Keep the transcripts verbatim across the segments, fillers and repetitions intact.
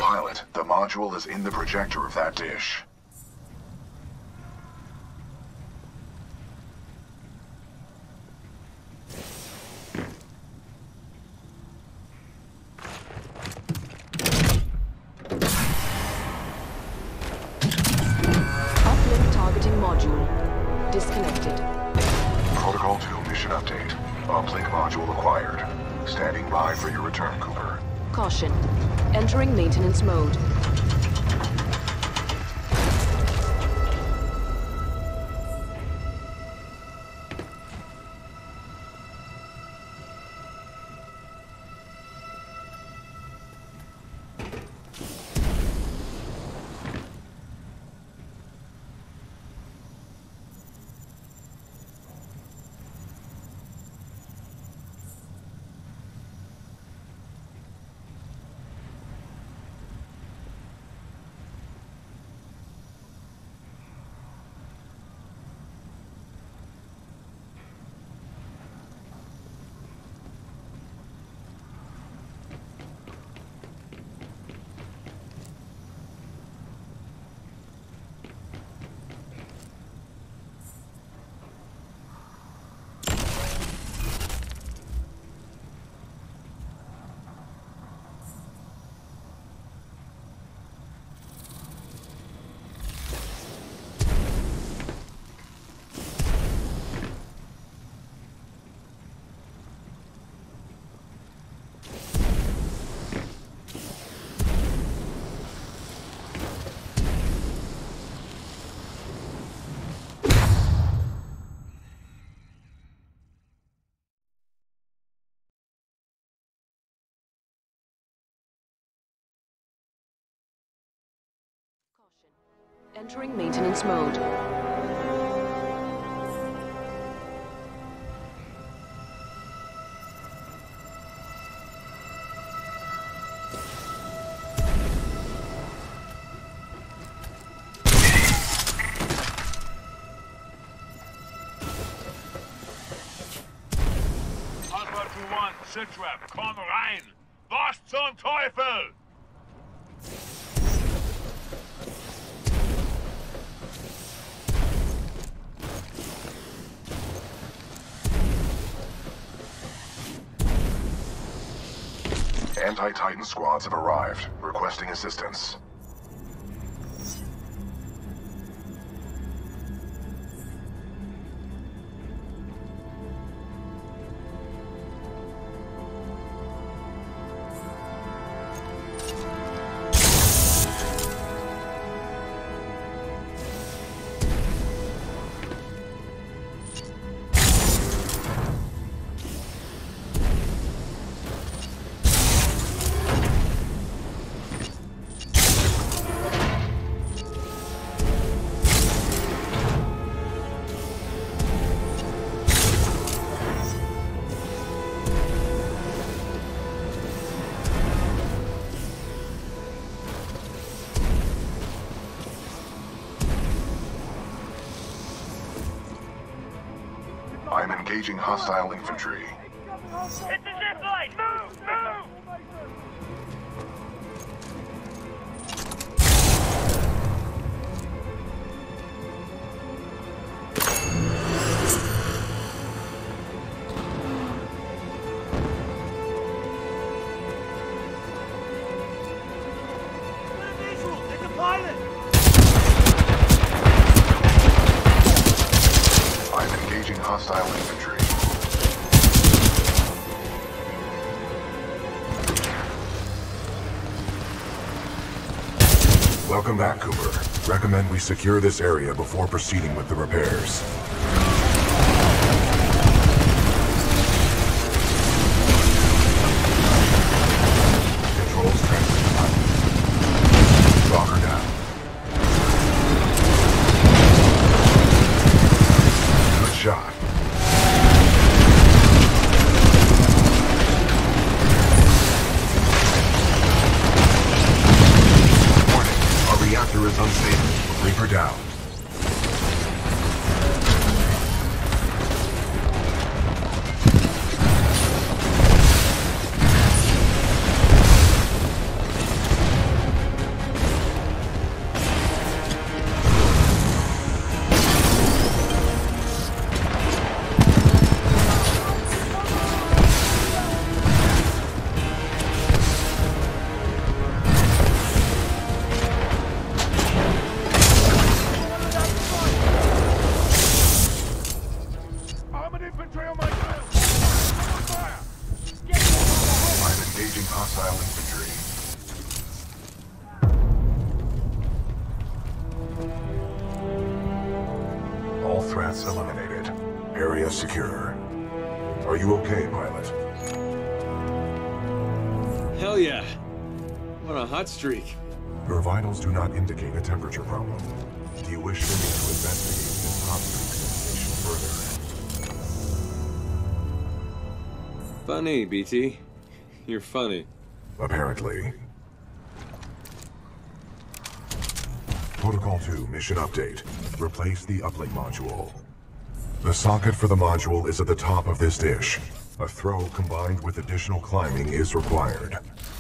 Pilot, the module is in the projector of that dish. Uplink targeting module. Disconnected. Protocol two mission update. Uplink module acquired. Standing by for your return, Cooper. Caution. Entering maintenance mode. Entering maintenance mode. Alpha two one, Sitrap, komm rein! Was zum Teufel? Anti-Titan squads have arrived, requesting assistance. I'm engaging hostile infantry. It's a zip line! Move! Move! Take the pilot! I'm engaging hostile infantry. Welcome back, Cooper. Recommend we secure this area before proceeding with the repairs. Controls transmitting pilot. Stalker down. Good shot. Warning, our reactor is unstable. Reaper down. You okay, pilot? Hell yeah. What a hot streak. Your vitals do not indicate a temperature problem. Do you wish for me to investigate this hot streak sensation further? Funny, B T. You're funny. Apparently. Protocol two mission update. Replace the uplink module. The socket for the module is at the top of this dish. A throw combined with additional climbing is required.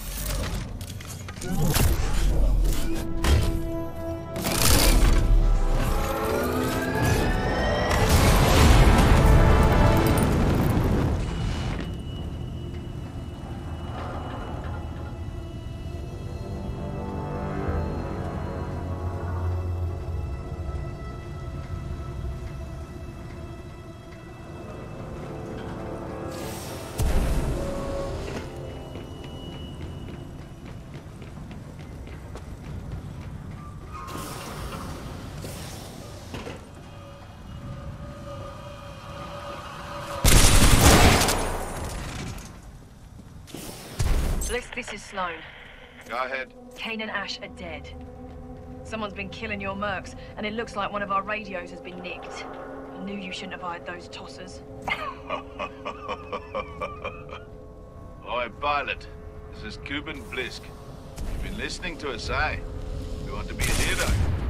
Bliss, this is Sloan. Go ahead. Kane and Ash are dead. Someone's been killing your mercs, and it looks like one of our radios has been nicked. I knew you shouldn't have hired those tossers. Oi, pilot. This is Cuban Blisk. You've been listening to us, eh? You want to be a hero?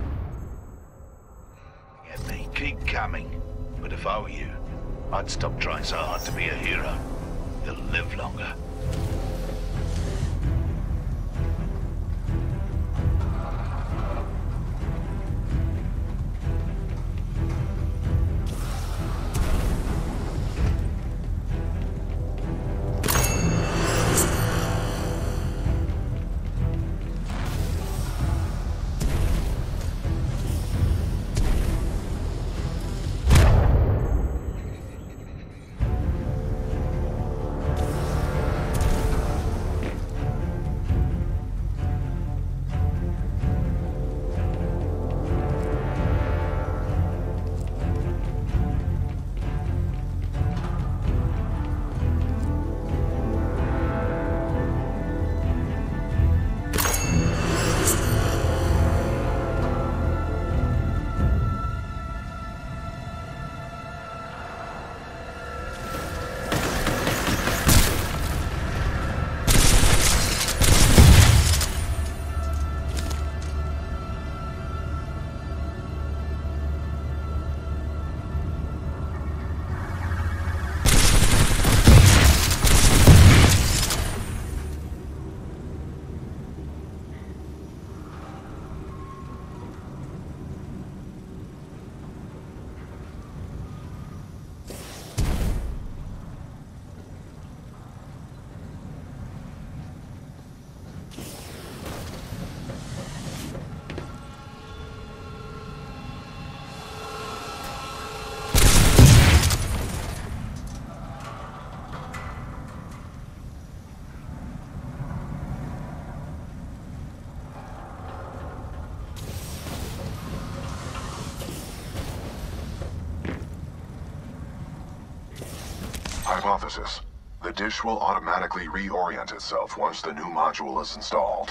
Yeah, they keep coming. But if I were you, I'd stop trying so hard to be a hero. You'll live longer. Hypothesis. The dish will automatically reorient itself once the new module is installed.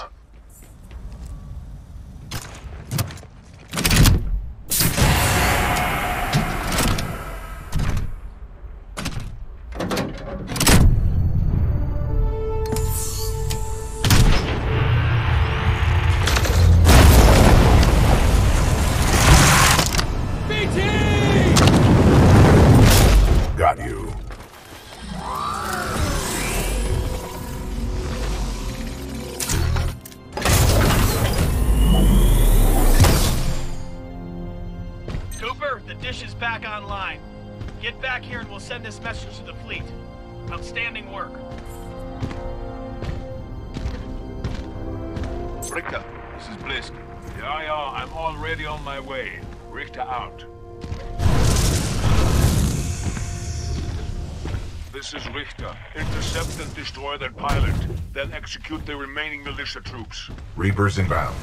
Got you. Cooper, the dish is back online. Get back here and we'll send this message to the fleet. Outstanding work. Richter, this is Blisk. Yeah, yeah, I'm already on my way. Richter out. This is Richter. Intercept and destroy that pilot. Then execute the remaining militia troops. Reapers inbound.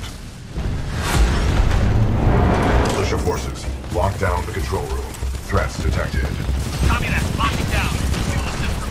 Militia forces, lock down the control room. Threats detected. Copy that. Lock it down. We will assist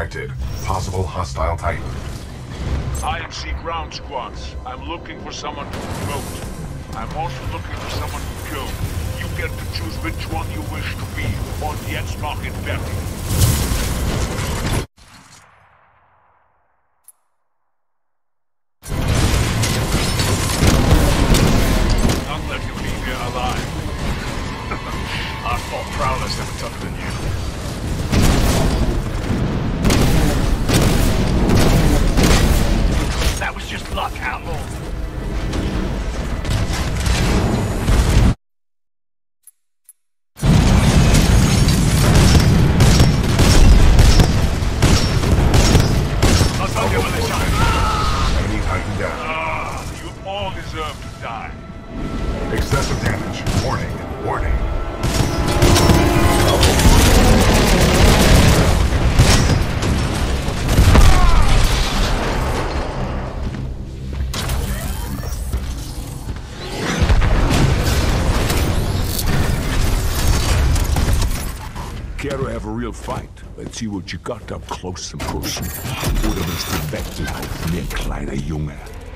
detected. Possible hostile Titan. I M C ground squads. I'm looking for someone to promote. I'm also looking for someone to kill. You get to choose which one you wish to be, or jetzt noch in fertig. Not let you leave here alive. I fought prowlers that were tougher than you. That was just luck, outlaw. Excessive damage. Warning. Warning. Care to have a real fight? Let's see what you got up close and personal. Oder willst du weglaufen wie ein kleiner Junge?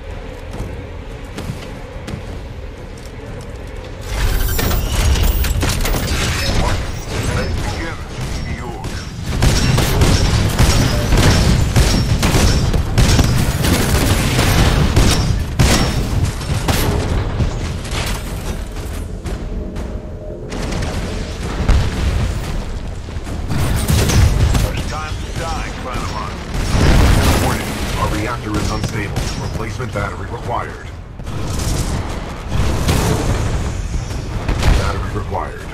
Reactor is unstable. Replacement battery required. Battery required.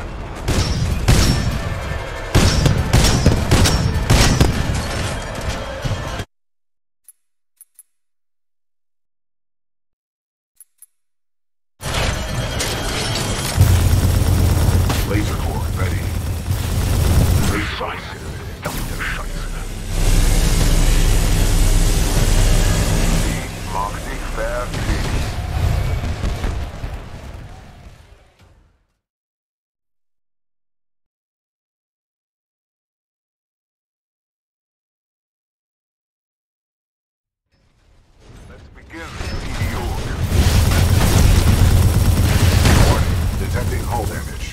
Laser core ready. Precise. Detecting hull damage.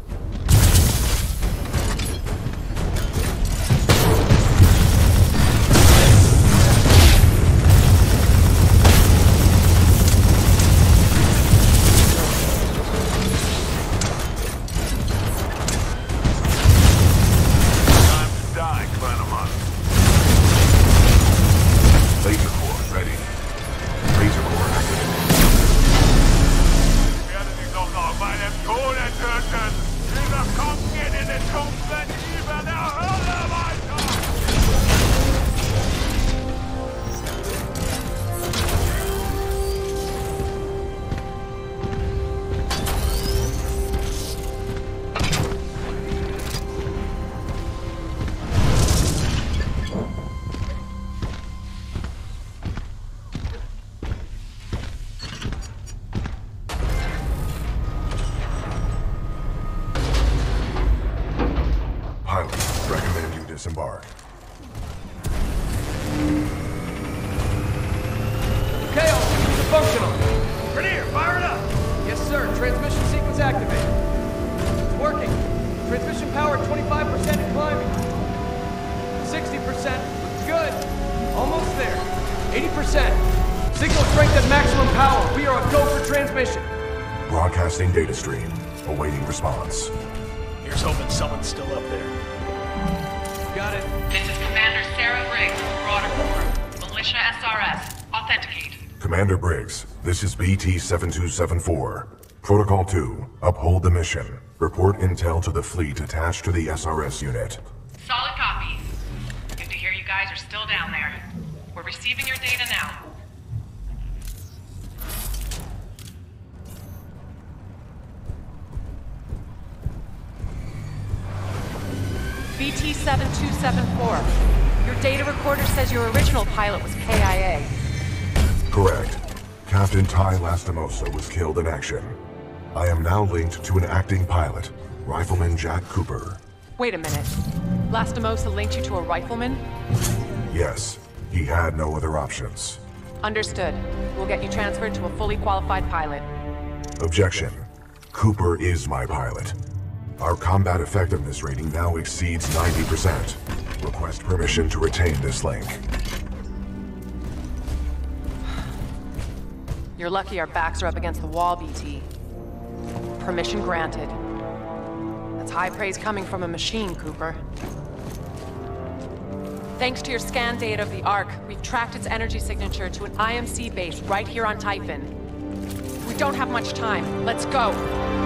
Disembark. Chaos, functional. Rainier, fire it up! Yes, sir. Transmission sequence activated. It's working. Transmission power twenty-five percent and climbing. sixty percent. Good. Almost there. eighty percent. Signal strength at maximum power. We are a go for transmission. Broadcasting data stream. Awaiting response. Here's hoping someone's still up there. Got it. This is Commander Sarah Briggs, Broader Corps. Militia S R S. Authenticate. Commander Briggs, this is B T seven two seven four. Protocol two, uphold the mission. Report intel to the fleet attached to the S R S unit. Solid copy. Good to hear you guys are still down there. We're receiving your data now. B T seven two seven four. Your data recorder says your original pilot was K I A. Correct. Captain Ty Lastimosa was killed in action. I am now linked to an acting pilot, Rifleman Jack Cooper. Wait a minute. Lastimosa linked you to a rifleman? Yes, he had no other options. Understood. We'll get you transferred to a fully qualified pilot. Objection. Cooper is my pilot. Our combat effectiveness rating now exceeds ninety percent. Request permission to retain this link. You're lucky our backs are up against the wall, B T. Permission granted. That's high praise coming from a machine, Cooper. Thanks to your scan data of the Ark, we've tracked its energy signature to an I M C base right here on Titanfall. We don't have much time. Let's go!